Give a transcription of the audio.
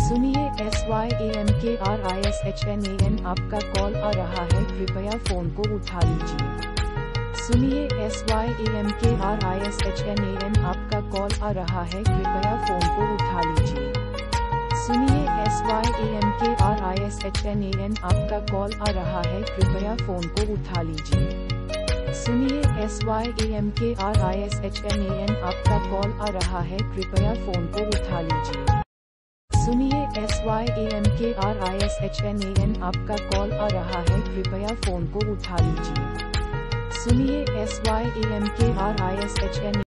सुनिए SYAMKRISHNAN आपका call आ रहा है, कृपया फोन को उठा लीजिए। सुनिए SYAMKRISHNAN आपका कॉल आ रहा है, कृपया फोन को उठा लीजिए। सुनिए SYAMKRISHNAN आपका कॉल आ रहा है, कृपया फोन को उठा लीजिए। सुनिए SYAMKRISHNAN आपका कॉल आ रहा है, कृपया फोन को उठा लीजिए। सुनिए SYAMKRISHNAN आपका कॉल आ रहा है, कृपया फोन को उठा लीजिए। सुनिए SYAMKRISHNAN